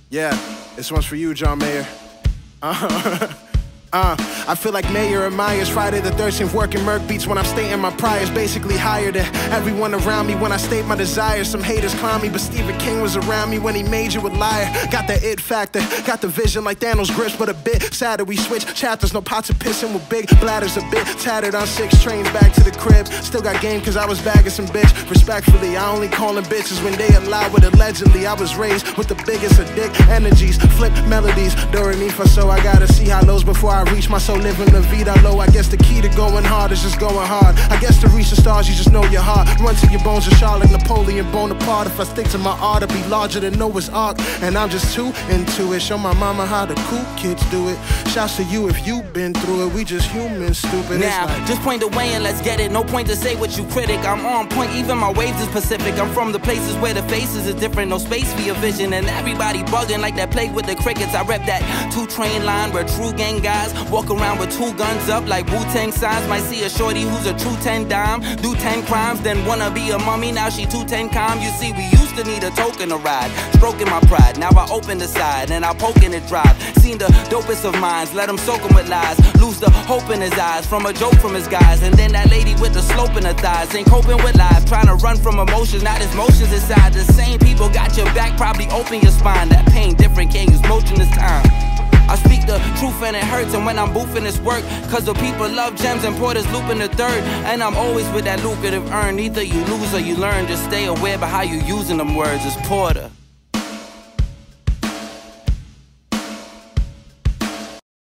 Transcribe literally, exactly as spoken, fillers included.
Yeah, this one's for you, John Mayer. Uh, uh, I feel like Mayer and Myers, Friday the thirteenth, working Merc beats when I'm stating my priors. Basically higher than everyone around me when I state my desires. Some haters clown me, but Stephen King was around me when he made you a liar. Got the it factor, got the vision like Thanos' grips, but a bit sadder. We switch chapters, no pots of pissing with big bladders, a bit tattered on six trains back to the cribs. Still got game cause I was bagging some bitch. Respectfully, I only call them bitches when they allow it. Allegedly, I was raised with the biggest of dick energies. Flip melodies, do re mi fa so. I gotta see how lows before I reach my soul. Living la vida low. I guess the key to going hard is just going hard. I guess to reach the stars, you just know your heart. Run to your bones and Charlotte, Napoleon Bonaparte. If I stick to my art, I'll be larger than Noah's Ark. And I'm just too into it. Show my mama how the cool kids do it. Shouts to you if you been through it. We just humans, stupid. Now, like, just point the way and let's get it. No point to say what you critic. I'm on point, even my waves is Pacific. I'm from the places where the faces is different. No space for your vision. And everybody bugging like that plague with the crickets. I rep that two-train line where true gang guys walk around with two guns up like Wu-Tang signs. Might see a shorty who's a true ten dime, do ten crimes, then wanna be a mummy, now she two ten calm. You see, we used to need a token to ride, stroking my pride, now I open the side and I poke in the drive. Seen the dopest of minds, let him soak him with lies, lose the hope in his eyes from a joke from his guys. And then that lady with the slope in her thighs ain't coping with life, trying to run from emotions, not his motions inside. The same people got your back, probably open your spine. That pain different, can't use motion this time. I speak the truth and it hurts, and when I'm boofing it's work, cause the people love gems and Porter's looping the third. And I'm always with that lucrative earn. Either you lose or you learn, just stay aware about how you using them words. It's Porter.